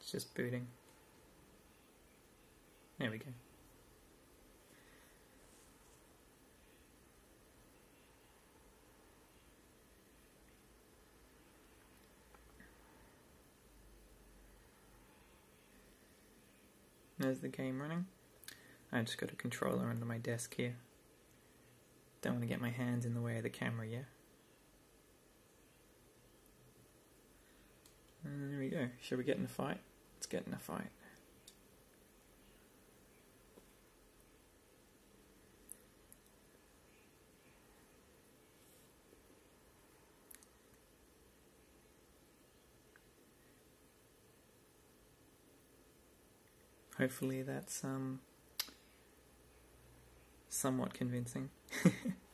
It's just booting. There we go. There's the game running. I just got a controller under my desk here. Don't want to get my hands in the way of the camera yet. And there we go. Shall we get in a fight? Let's get in a fight. Hopefully that's somewhat convincing.